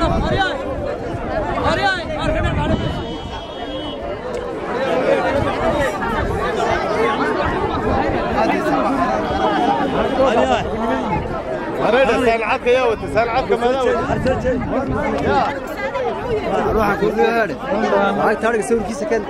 تسال عك يا وتسال عك ما روح اقول له هذا هاي طارق يسوي كيسه كنت